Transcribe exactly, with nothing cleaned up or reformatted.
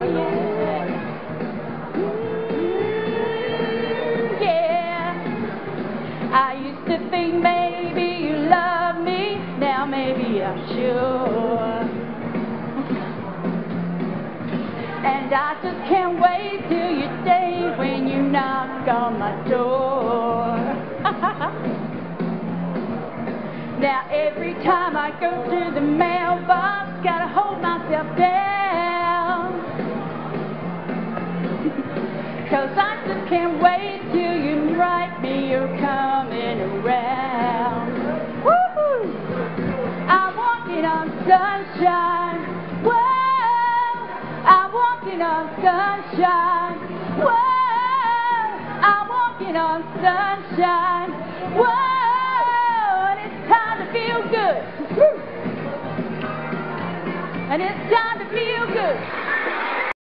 I used to think maybe you love me, now maybe I'm sure. And I just can't wait till your day when you knock on my door. Now every time I go to the mailbox, gotta hold myself down, 'cause I just can't wait till you write me you're coming around. Woo-hoo! I'm walking on sunshine. Whoa! I'm walking on sunshine. Whoa! I'm walking on sunshine. Whoa! And it's time to feel good. And it's time to feel good.